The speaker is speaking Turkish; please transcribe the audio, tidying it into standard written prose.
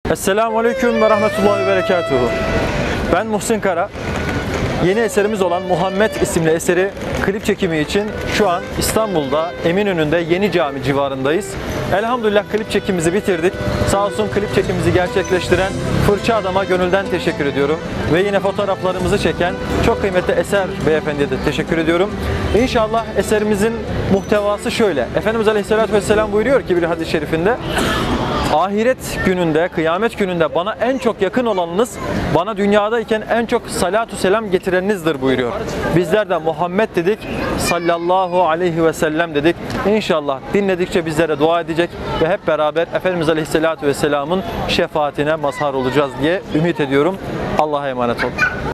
Esselamu Aleyküm ve Rahmetullahi ve Berekatuhu. Ben Muhsin Kara. Yeni eserimiz olan Muhammed isimli eseri klip çekimi için şu an İstanbul'da Eminönü'nde Yeni Cami civarındayız. Elhamdülillah klip çekimimizi bitirdik. Sağ olsun klip çekimimizi gerçekleştiren Fırça Adam'a gönülden teşekkür ediyorum. Ve yine fotoğraflarımızı çeken çok kıymetli Eser Beyefendi'ye de teşekkür ediyorum. İnşallah eserimizin muhtevası şöyle. Efendimiz Aleyhisselatü Vesselam buyuruyor ki bir hadis-i şerifinde: ahiret gününde, kıyamet gününde bana en çok yakın olanınız, bana dünyadayken en çok salatu selam getireninizdir buyuruyor. Bizler de Muhammed dedik, sallallahu aleyhi ve sellem dedik. İnşallah dinledikçe bizlere dua edecek ve hep beraber Efendimiz Aleyhisselatü Vesselam'ın şefaatine mazhar olacağız diye ümit ediyorum. Allah'a emanet olun.